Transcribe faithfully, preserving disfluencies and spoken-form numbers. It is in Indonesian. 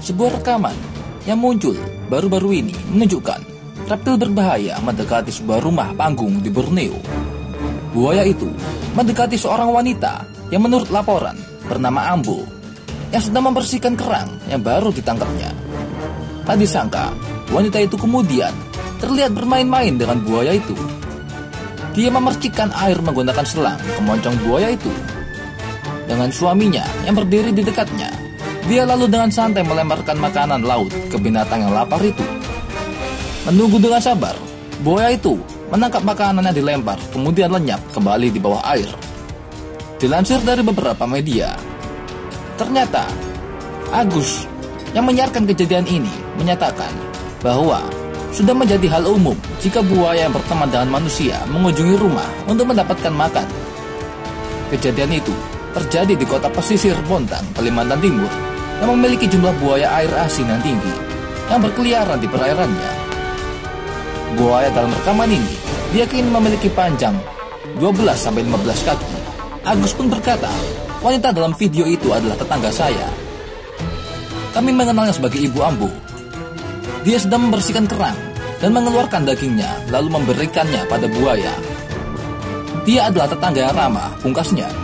Sebuah rekaman yang muncul baru-baru ini menunjukkan reptil berbahaya mendekati sebuah rumah panggung di Borneo. Buaya itu mendekati seorang wanita yang menurut laporan bernama Ambo yang sedang membersihkan kerang yang baru ditangkapnya. Tak disangka, wanita itu kemudian terlihat bermain-main dengan buaya itu. Dia memercikkan air menggunakan selang ke moncong buaya itu. Dengan suaminya yang berdiri di dekatnya, dia lalu dengan santai melemparkan makanan laut ke binatang yang lapar itu. Menunggu dengan sabar, buaya itu menangkap makanan yang dilempar kemudian lenyap kembali di bawah air. Dilansir dari beberapa media, ternyata Agus yang menyiarkan kejadian ini menyatakan bahwa sudah menjadi hal umum jika buaya yang berteman dengan manusia mengunjungi rumah untuk mendapatkan makan. Kejadian itu terjadi di kota pesisir Bontang, Kalimantan Timur, yang memiliki jumlah buaya air asin yang tinggi yang berkeliaran di perairannya. Buaya dalam rekaman ini diyakini memiliki panjang dua belas sampai lima belas kaki. Agus pun berkata, wanita dalam video itu adalah tetangga saya. Kami mengenalnya sebagai Ibu Ambo. Dia sedang membersihkan kerang dan mengeluarkan dagingnya lalu memberikannya pada buaya. Dia adalah tetangga yang ramah, pungkasnya.